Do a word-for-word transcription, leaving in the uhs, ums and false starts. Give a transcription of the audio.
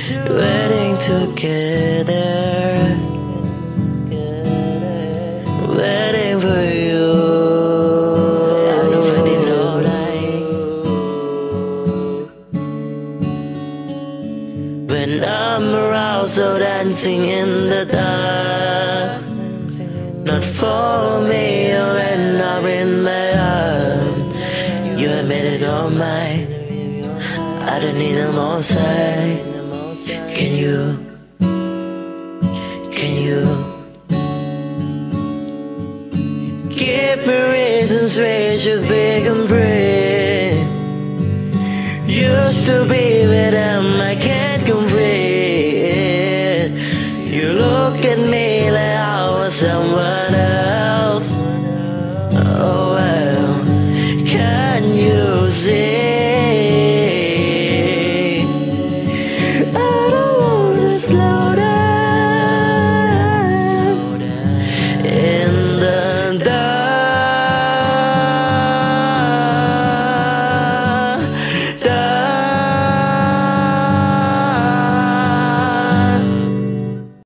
waiting together, waiting for you. When I'm around, so dancing in the dark, not for me, you'll end up in my arms. You have made it all mine, I don't need no more side. Can you, can you give me reasons we should be